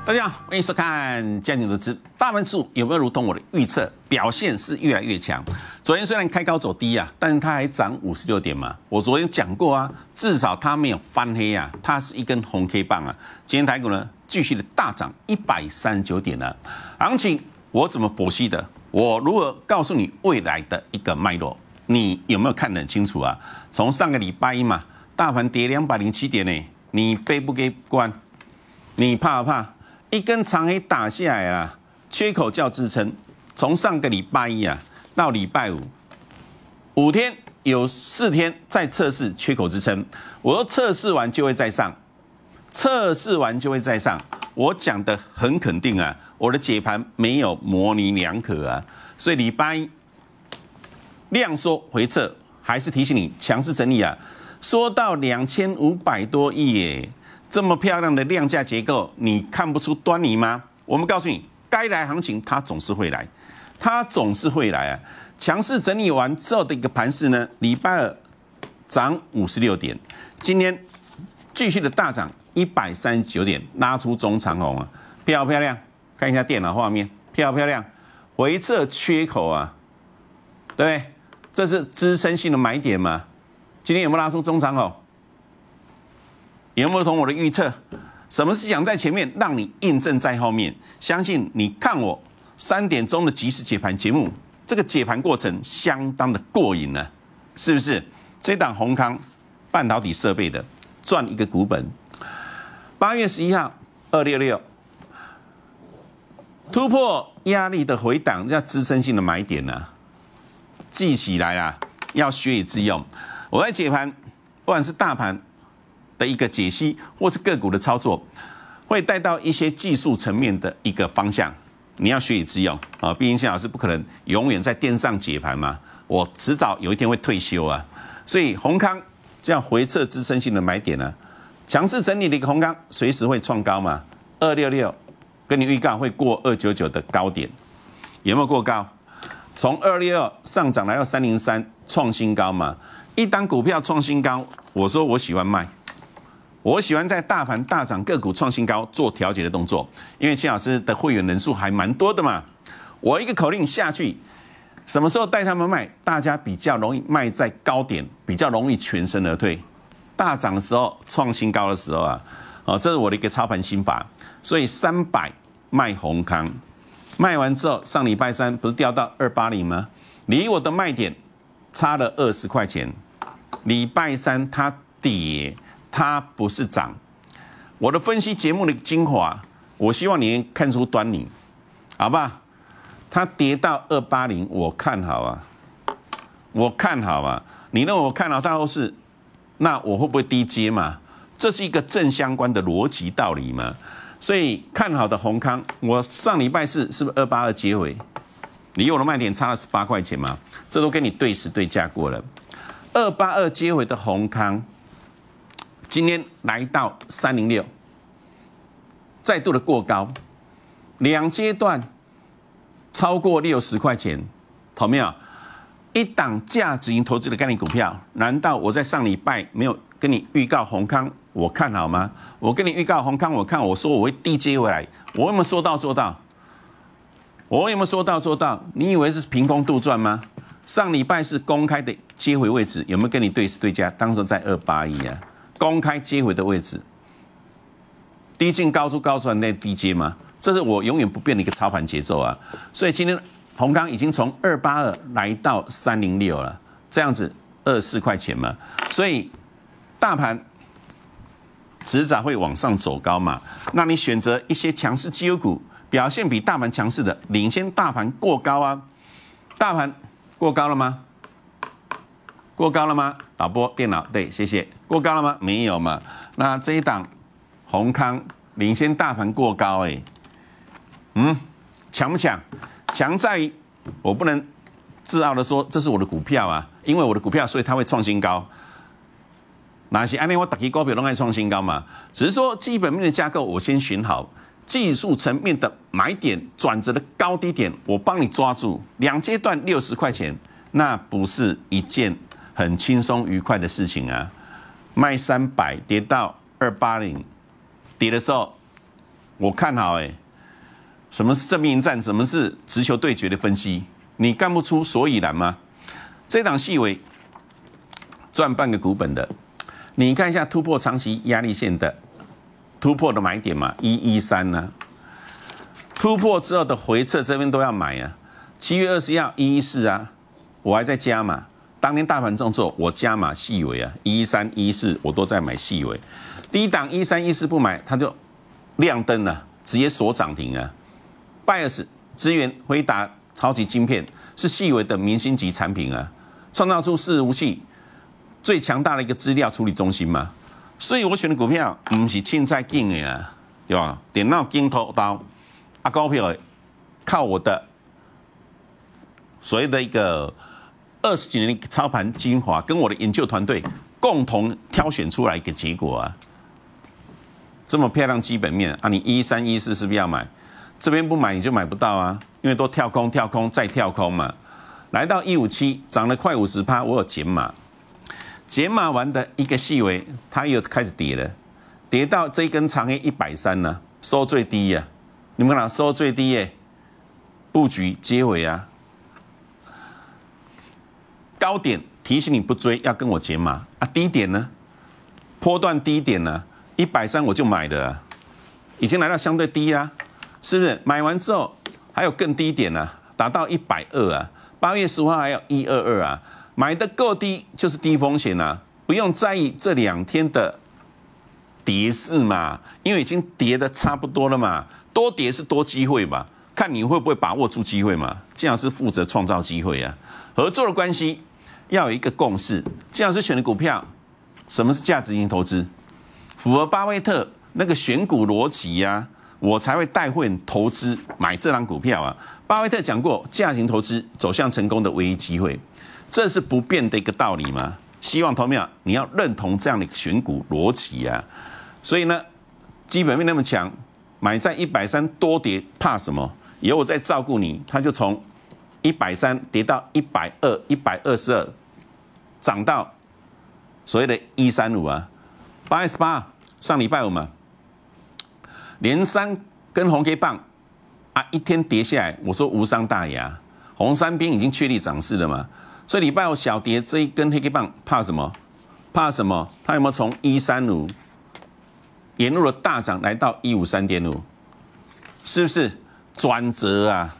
大家好，欢迎收看《加牛投资》。大盘指数有没有如同我的预测，表现是越来越强？昨天虽然开高走低啊，但是它还涨56点嘛。我昨天讲过啊，至少它没有翻黑啊，它是一根红 K 棒啊。今天台股呢继续的大涨139点啊，行情我怎么剖析的？我如何告诉你未来的一个脉络？你有没有看得很清楚啊？从上个礼拜一嘛，大盘跌207点呢，你悲不悲观？你怕不怕？一根长黑打下来啊，缺口叫支撑。从上个礼拜一啊到礼拜五，5天有4天在测试缺口支撑。我说测试完就会再上，测试完就会再上。我讲的很肯定啊，我的解盘没有模棱两可啊。所以礼拜一量缩回撤，还是提醒你强势整理啊，缩到2500多亿耶。这么漂亮的量价结构，你看不出端倪吗？我们告诉你，该来行情它总是会来，它总是会来啊！强势整理完之后的一个盘势呢，礼拜二涨56点，今天继续的大涨139点，拉出中长红啊，漂不漂亮？看一下电脑画面，漂不漂亮？回撤缺口啊，对不对？这是支撑性的买点嘛？今天有没有拉出中长红？有没有同我的预测？什么是讲在前面，让你印证在后面？相信你看我3点钟的即时解盘节目，这个解盘过程相当的过瘾呢，是不是？这档宏康半导体设备的赚一个股本。8月11号266突破压力的回档，要支撑性的买点呢，记起来啦，要学以致用。我在解盘，不管是大盘的一个解析，或是个股的操作，会带到一些技术层面的一个方向，你要学以致用啊！毕竟谢老师不可能永远在电上解盘嘛，我迟早有一天会退休啊。所以宏康这样回撤支撑性的买点呢，强势整理的一个宏康，随时会创高嘛。266跟你预告会过299的高点，有没有过高？从262上涨来到303，创新高嘛。一档股票创新高，我说我喜欢卖。我喜欢在大盘大涨、个股创新高做调节的动作，因为钱老师的会员人数还蛮多的嘛。我一个口令下去，什么时候带他们卖，大家比较容易卖在高点，比较容易全身而退。大涨的时候、创新高的时候啊，这是我的一个操盘心法。所以300卖宏康，卖完之后，上礼拜3不是掉到280吗？离我的卖点差了20块钱。礼拜3它跌。它不是涨，我的分析节目的精华，我希望你能看出端倪，好吧？它跌到280，我看好啊，我看好啊。你认为我看好大后市，那我会不会低接嘛？这是一个正相关的逻辑道理嘛。所以看好的宏康，我上礼拜4是不是282接回？离我的卖点差了18块钱嘛？这都跟你对时对价过了。282接回的宏康。今天来到306，再度的过高，2阶段超过60块钱，懂没有？一档价值型投资的概念股票，难道我在上礼拜没有跟你预告宏康我看好吗？我跟你预告宏康，我说我会低接回来，我有没有说到做到？我有没有说到做到？你以为是凭空杜撰吗？上礼拜是公开的接回位置，有没有跟你对时对价？当时在281啊。公开接回的位置，低进高出高出来那低接吗？这是我永远不变的一个操盘节奏啊！所以今天宏康已经从282来到306了，这样子24块钱嘛。所以大盘迟早会往上走高嘛。那你选择一些强势绩优股，表现比大盘强势的，领先大盘过高啊。大盘过高了吗？过高了吗？导播电脑对，谢谢。过高了吗？没有嘛。那这一档宏康领先大盘过高强不强？强在于我不能自傲的说这是我的股票啊，因为我的股票，所以它会创新高。哪些？按照我打击股票都爱创新高嘛，只是说基本面的架构我先选好，技术层面的买点、转折的高低点，我帮你抓住。2阶段60块钱，那不是一件很轻松愉快的事情啊！卖300跌到280，跌的时候我看好什么是正面迎战，什么是直球对决的分析，你干不出所以然吗？这档细微赚半个股本的，你看一下突破长期压力线的突破的买点嘛，113呢，突破之后的回撤这边都要买啊。7月21号114啊，我还在加码。当天大盘重挫，我加码细微啊，113、114我都在买细微。第一档113、114不买，它就亮灯了，直接锁涨停啊。BIOS 支援辉达超级晶片是细微的明星级产品啊，创造出伺服器最强大的一个资料处理中心嘛。所以我选的股票不是凊彩进的啊，对吧？电脑镜头刀啊，股票靠我的所谓的一个20几年的操盘精华，跟我的研究团队共同挑选出来一个结果啊。这么漂亮基本面啊，你113、114是不是要买？这边不买你就买不到啊，因为都跳空、跳空再跳空嘛。来到157，涨了快50%，我有减码。减码完的一个细微，它又开始跌了，跌到这一根长黑130呢，收最低啊。你们看到收最低布局接回啊。高点提醒你不追，要跟我减码啊。低点呢，波段低点呢，130我就买的啊，已经来到相对低啊，是不是？买完之后还有更低点啊，达到120啊，8月15号还有122啊，买的够低就是低风险啊，不用在意这2天的跌势嘛，因为已经跌的差不多了嘛，多跌是多机会嘛，看你会不会把握住机会嘛。季老师负责创造机会啊，合作的关系。要有一个共识，季老师选的股票，什么是价值型投资？符合巴菲特那个选股逻辑啊，我才会带会员投资买这档股票啊。巴菲特讲过，价值型投资走向成功的唯一机会，这是不变的一个道理嘛。希望投票你要认同这样的一个选股逻辑啊。所以呢，基本面那么强，买在130多跌怕什么？以后我再照顾你，他就从130跌到120、122，涨到所谓的135啊，8月18上礼拜五嘛，连3根红 K 棒啊，一天跌下来，我说无伤大雅，红三兵已经确立涨势了嘛，所以礼拜五小跌这一根黑 K 棒怕什么？怕什么？它有没有从135沿路的大涨来到153.5？是不是转折啊？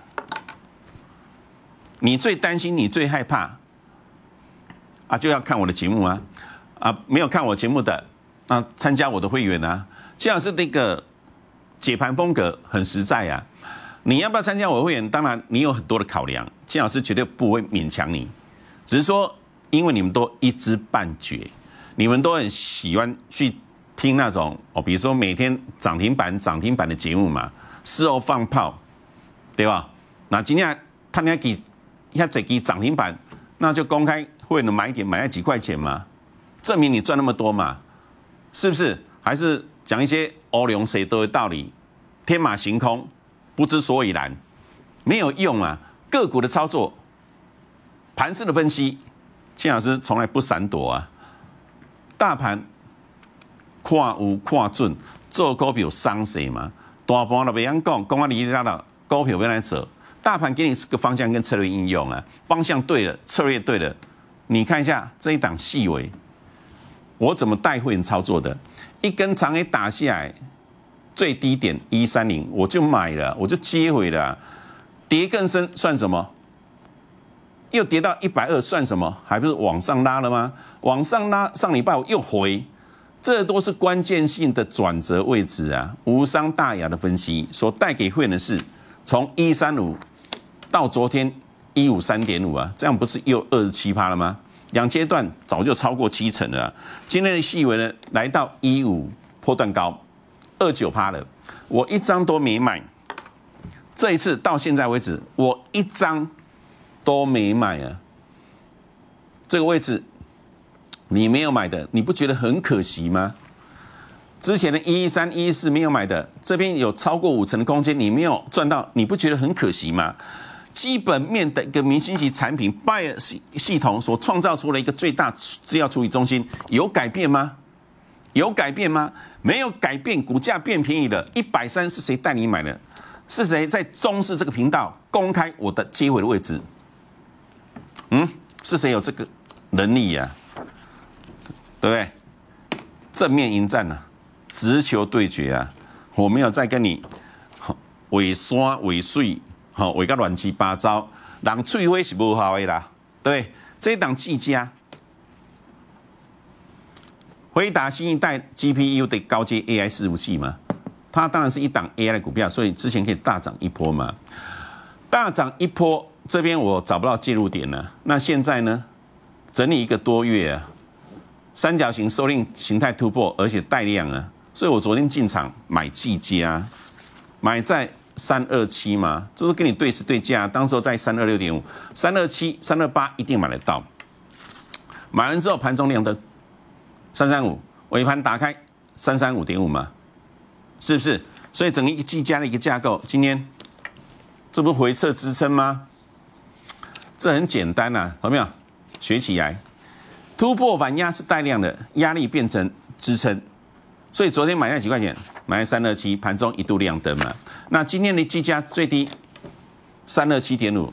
你最担心，你最害怕啊，就要看我的节目啊！啊，没有看我节目的啊，参加我的会员啊。季老师那个解盘风格很实在啊。你要不要参加我的会员？当然，你有很多的考量，季老师绝对不会勉强你，只是说，因为你们都一知半解，你们都很喜欢去听那种比如说每天涨停板的节目嘛，事后放炮，对吧？那今天他那给。这支涨停板，那就公开会员的买点，买在几块钱嘛，证明你赚那么多嘛，是不是？还是讲一些欧龙谁都的道理，天马行空，不知所以然，没有用啊！个股的操作，盘势的分析，季老师从来不闪躲啊。大盘看有看准，做股票伤谁嘛？大盘都袂晓讲啊你那股票要来做。大盘给你是个方向跟策略应用啊，方向对了，策略对了，你看一下这一档细微，我怎么带会员操作的？一根长黑打下来，最低点130，我就买了，我就接回了，跌更深算什么？又跌到120算什么？还不是往上拉了吗？往上拉，上礼拜我又回，这都是关键性的转折位置啊，无伤大雅的分析所带给会员的是从135。到昨天153.5啊，这样不是又27%了吗？2阶段早就超过70%了啊。今天的细微呢，来到15波段高，29%了。我一张都没买，这一次到现在为止，我一张都没买啊。这个位置你没有买的，你不觉得很可惜吗？之前的113、114没有买的，这边有超过50%的空间，你没有赚到，你不觉得很可惜吗？基本面的一个明星级产品 BIOS 系统所创造出的一个最大资料处理中心有改变吗？ 有改变吗？没有改变，股价变便宜了。130是谁带你买的？是谁在中视这个频道公开我的接回的位置？是谁有这个能力呀？对不对？正面迎战啊，直球对决啊！我没有在跟你伪山伪水，伪个乱七八糟，人喙花是无效的啦。对，这一档技嘉。回答新一代 GPU 的高阶 AI 伺服器嘛，它当然是一档 AI 的股票，所以之前可以大涨一波嘛，大涨一波，这边我找不到介入点了。那现在呢，整理1个多月啊，三角形收敛形态突破，而且带量啊，所以我昨天进场买技嘉，买在327嘛，就是跟你对时对价，当时候在326.5、327、328一定买得到，买完之后盘中亮灯。335尾盘打开335.5嘛，是不是？所以整个一个技嘉的一个架构，今天这不是回撤支撑吗？这很简单呐，有没有？学起来，突破反压是带量的，压力变成支撑，所以昨天买在几块钱？买在327，盘中一度亮灯嘛。那今天的技嘉最低327.5，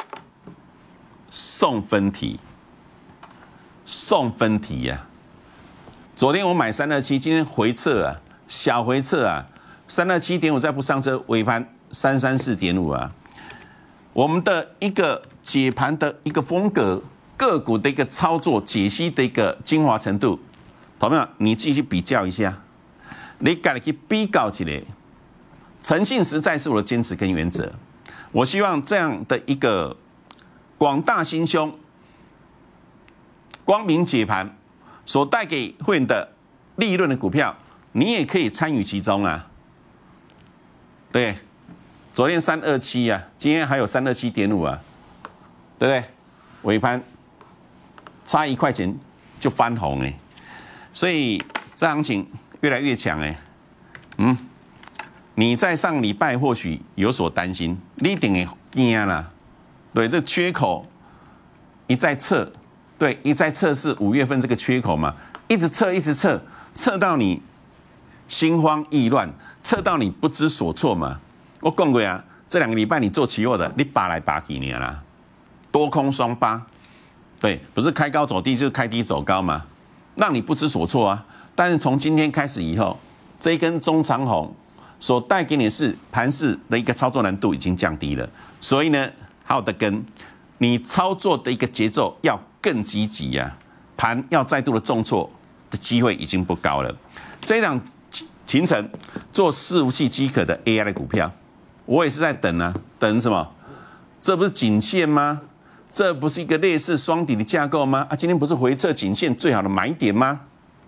送分题，送分题呀！昨天我买327，今天回撤啊，小回撤啊，327.5再不上车，尾盘334.5啊。我们的一个解盘的一个风格，个股的一个操作解析的一个精华程度，同没有？你自己去比较一下，你自己去比较起来，诚信实在是我的坚持跟原则。我希望这样的一个广大心胸、光明解盘。所带给会员的利润的股票，你也可以参与其中啊。对，昨天327啊，今天还有327.5啊，对不对？尾盘差1块钱就翻红哎，所以这行情越来越强哎。你在上礼拜或许有所担心，你一定会惊啦。对，这缺口一再测。对，一再测试5月份这个缺口嘛，一直测，一直测，测到你心慌意乱，测到你不知所措嘛。我讲过啊，这2个礼拜你做期货的，你扒来扒去呢啦，多空双扒，对，不是开高走低就是开低走高嘛，让你不知所措啊。但是从今天开始以后，这一根中长红所带给你的是盘势的一个操作难度已经降低了，所以呢，好的跟你操作的一个节奏要更积极呀，盘要再度的重挫的机会已经不高了。这一档秦城做伺服器机壳的 AI 的股票，我也是在等啊，等什么？这不是颈线吗？这不是一个类似双底的架构吗？啊，今天不是回撤颈线最好的买点吗？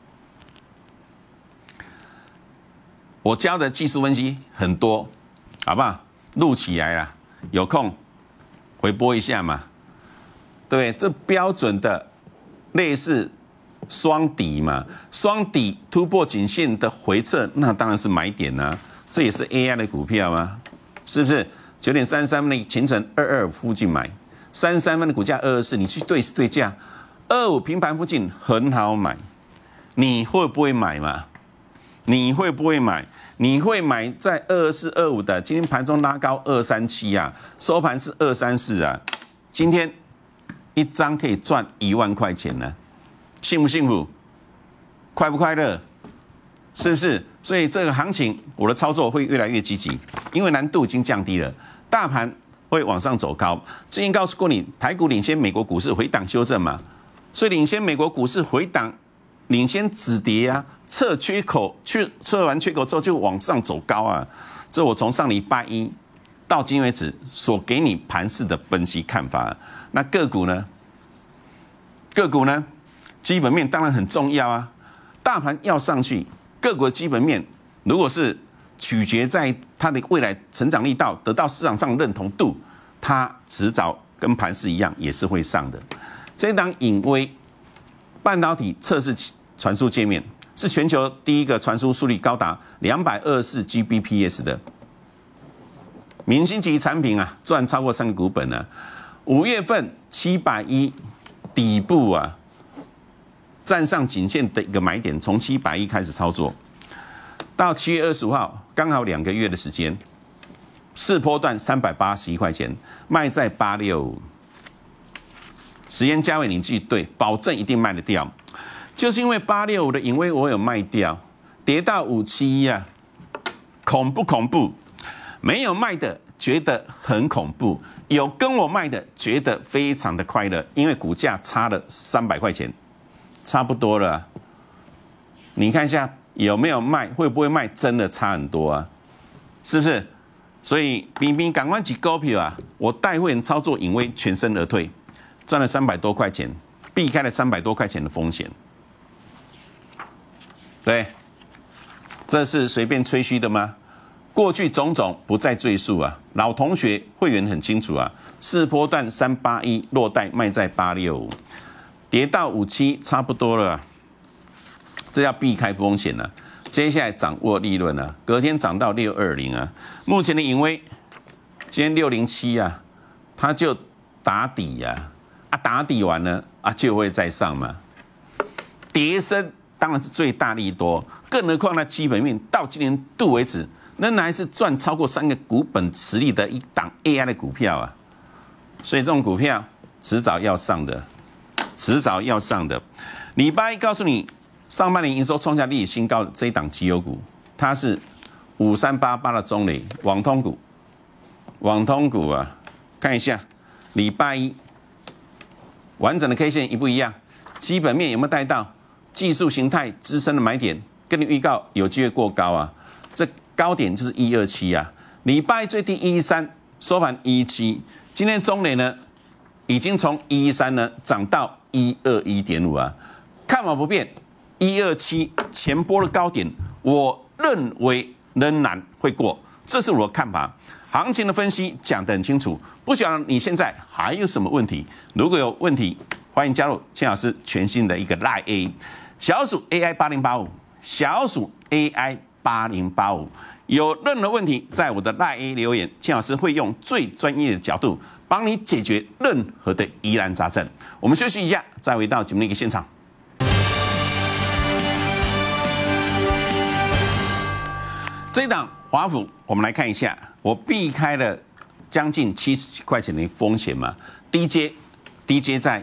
我教的技术分析很多，好不好？录起来啦，有空回播一下嘛。对，这标准的类似双底嘛，双底突破颈线的回撤，那当然是买点啊。这也是 AI 的股票啊，是不是？9.33分的秦城225附近买，33分的股价224，你去对价，25平盘附近很好买，你会不会买嘛？你会不会买？你会买在224、25的，今天盘中拉高237啊，收盘是234啊，今天一张可以赚1万块钱呢，幸不幸福？快不快乐？是不是？所以这个行情，我的操作会越来越积极，因为难度已经降低了，大盘会往上走高。之前告诉过你，台股领先美国股市回档修正嘛，所以领先美国股市回档，领先止跌啊，测缺口，测完缺口之后就往上走高啊。这我从上礼拜一到今为止所给你盘势的分析看法。那个股呢？个股呢？基本面当然很重要啊，大盘要上去。个股的基本面，如果是取决在它的未来成长力道得到市场上认同度，它迟早跟盘势一样也是会上的。这档颖威半导体测试传输界面是全球第一个传输速率高达224 Gbps 的明星级产品啊，赚超过3个股本啊。5月份710底部啊， 站上颈线的一个买点，从700亿开始操作，到7月25号，刚好2个月的时间，4波段381块钱，卖在865，时间价位你自己对，保证一定卖得掉。就是因为865的盈威我有卖掉，跌到571啊，恐不恐怖？没有卖的觉得很恐怖，有跟我卖的觉得非常的快乐，因为股价差了300块钱，差不多了。你看一下有没有卖，会不会卖？真的差很多啊，是不是？所以冰冰赶快挤股票啊！我带会员操作盈威全身而退，赚了300多块钱，避开了300多块钱的风险。对，这是随便吹嘘的吗？过去种种不再赘述啊，老同学会员很清楚啊。4波段381落袋卖在865，跌到57差不多了，这要避开风险了。接下来掌握利润啊，隔天涨到620啊。目前的盈威今天607啊，它就打底呀，打底完了就会再上嘛。跌升当然是最大利多，更何况呢，基本面到今年度为止，仍然是赚超过3个股本实力的一档 AI 的股票啊，所以这种股票迟早要上的，迟早要上的。礼拜一告诉你，上半年营收创下历史新高的这一档绩优股，它是5388的中磊网通股，网通股啊，看一下礼拜一完整的 K 线一不一样，基本面有没有带到？技术形态支撑的买点，跟你预告有机会过高啊，这高点就是127啊，礼拜最低113，收盘117，今天中磊呢已经从113呢涨到121.5啊，看法不变，127前波的高点，我认为仍然会过，这是我的看法。行情的分析讲得很清楚，不晓得你现在还有什么问题？如果有问题，欢迎加入钱老师全新的一个 Line A 小鼠 AI 8085，小鼠 AI 8085。有任何问题，在我的 Line A 留言，钱老师会用最专业的角度帮你解决任何的疑难杂症。我们休息一下，再回到节目的一个现场。这一档华府，我们来看一下，我避开了将近70几块钱的风险嘛，低阶在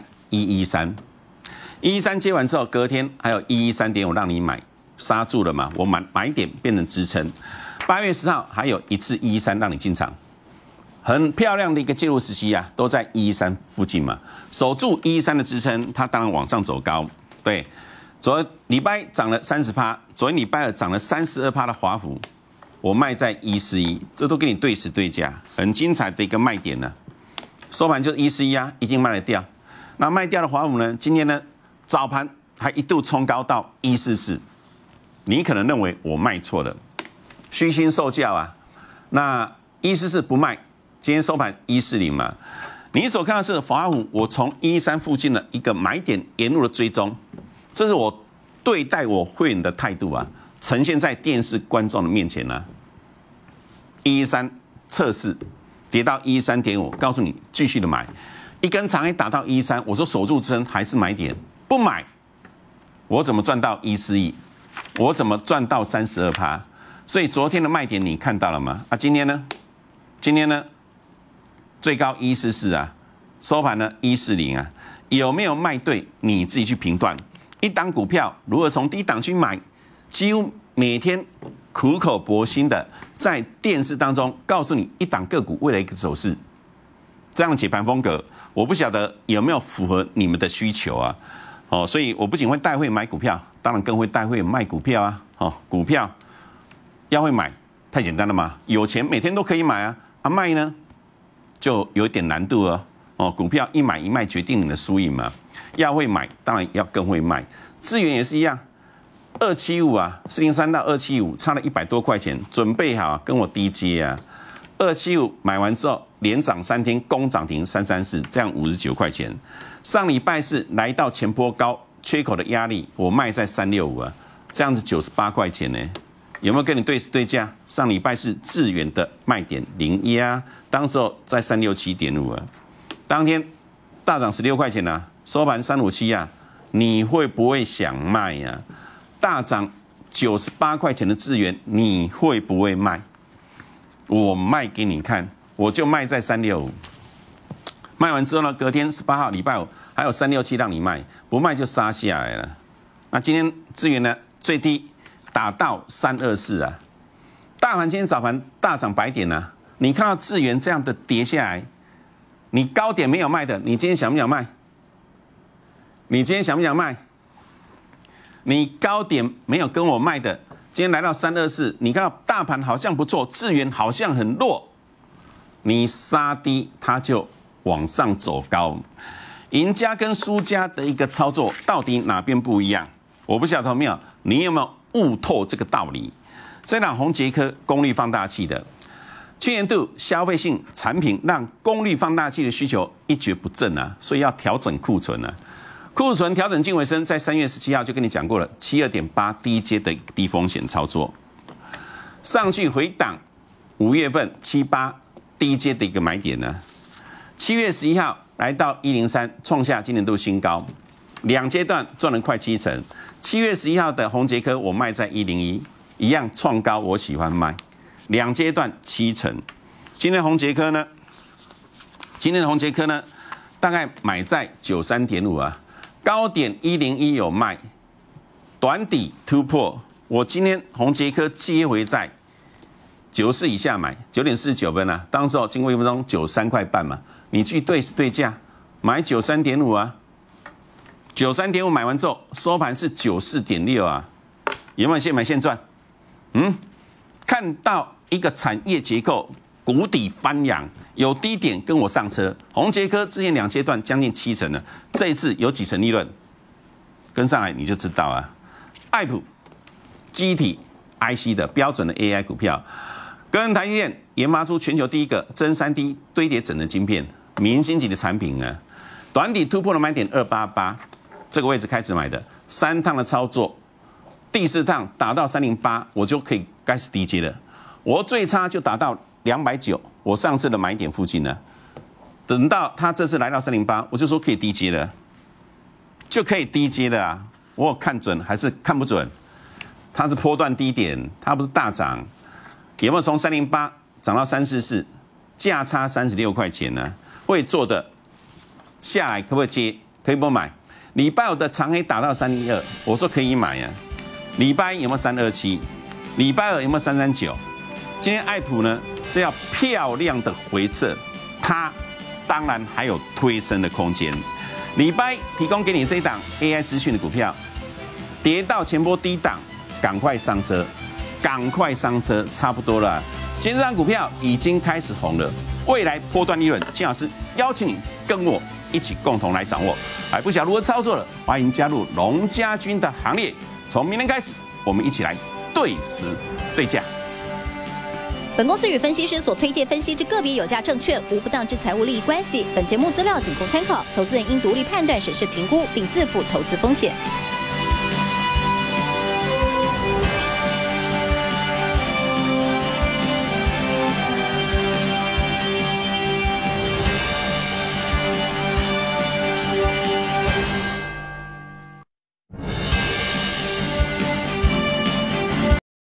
113接完之后，隔天还有113.5让你买，杀住了嘛？我买点变成支撑。8月10号还有一次113让你进场，很漂亮的一个介入时期啊，都在113附近嘛，守住113的支撑，它当然往上走高。对，昨礼拜涨了30%，昨天礼拜二涨了32%的华府，我卖在141，这都给你对时对价，很精彩的一个卖点呢。收盘就是141啊，一定卖得掉。那卖掉的华府呢，今天呢早盘还一度冲高到144，你可能认为我卖错了，虚心受教啊。那144不卖，今天收盘140嘛。你所看到的是华府，我从113附近的一个买点沿路的追踪，这是我对待我会员的态度啊，呈现在电视观众的面前啊。113测试跌到113.5，告诉你继续的买。一根长黑打到113，我说守住支撑还是买点，不买，我怎么赚到141？我怎么赚到32%？所以昨天的卖点你看到了吗？今天呢？今天呢？最高144啊，收盘呢140啊，有没有卖对？你自己去评断。一档股票如何从低档去买，几乎每天苦口婆心的在电视当中告诉你一档个股未来一个走势。这样的解盘风格，我不晓得有没有符合你们的需求啊？所以我不仅会带会买股票，当然更会带会卖股票啊！股票要会买，太简单了嘛，有钱每天都可以买啊，卖呢就有一点难度哦。股票一买一卖决定你的输赢嘛，要会买，当然要更会卖。资源也是一样，275啊，403到275差了100多块钱，准备好跟我低接啊。275买完之后，连涨3天，攻涨停334，这样59块钱。上礼拜是来到前波高缺口的压力，我卖在365啊，这样子98块钱呢。有没有跟你对时对价？上礼拜是智原的卖点01啊，当时候在367.5啊，当天大涨16块钱啊，收盘357啊， 你会不会想卖呀？大涨98块钱的智原，你会不会卖？我卖给你看，我就卖在365。卖完之后呢，隔天18号礼拜五还有367让你卖，不卖就杀下来了。那今天智原呢最低打到324啊，大盘今天早盘大涨100点啊，你看到智原这样的跌下来，你高点没有卖的，你今天想不想卖？你今天想不想卖？你高点没有跟我卖的，今天来到324，你看到大盘好像不错，智原好像很弱，你杀低它就往上走高。赢家跟输家的一个操作到底哪边不一样？我不晓得有没有，你有没有悟透这个道理？这档宏捷科功率放大器的，去年度消费性产品让功率放大器的需求一蹶不振啊，所以要调整库存啊。库存调整近尾声，在3月17号就跟你讲过了，72.8低阶的低风险操作，上去回档，5月份78低阶的一个买点呢。7月11号来到103，创下今年度新高，2阶段赚了快70%。7月11号的宏捷科我卖在101，一样创高，我喜欢卖，2阶段70%。今天宏捷科呢？今天的宏捷科呢，大概买在93.5啊。高点101有卖，短底突破。我今天宏捷科接回在94以下买，9.49分啊。当时经过1分钟93块半嘛，你去对时对价买93.5啊，93.5买完之后收盘是94.6啊，有没有现买现赚？看到一个产业结构谷底翻扬，有低点跟我上车。宏捷科之前2阶段将近70%了，这一次有几成利润？跟上来你就知道啊。爱普基体 IC 的标准的 AI 股票，跟台积电研发出全球第一个真3D 堆叠整的晶片，明星级的产品啊。短底突破了买点288，这个位置开始买的，3趟的操作，第4趟打到308，我就可以开始低接了。我最差就打到290，我上次的买点附近呢，等到它这次来到308，我就说可以低接了，就可以低接了啊！我有看准还是看不准？它是波段低点，它不是大涨，有没有从308涨到344，价差36块钱呢？会做的下来可不可以接？可以不买？礼拜5的长黑打到312，我说可以买啊。礼拜1有没有327？礼拜2有没有339？今天爱普呢？这要漂亮的回撤，它当然还有推升的空间。礼拜提供给你这一档 AI 资讯的股票，跌到前波低档，赶快上车，赶快上车，差不多了。今天这档股票已经开始红了，未来波段利润，金老师邀请你跟我一起共同来掌握。还不晓得如何操作了，欢迎加入龙家军的行列。从明天开始，我们一起来对时对价。 本公司与分析师所推荐分析之个别有价证券无不当之财务利益关系。本节目资料仅供参考，投资人应独立判断、审视、评估，并自负投资风险。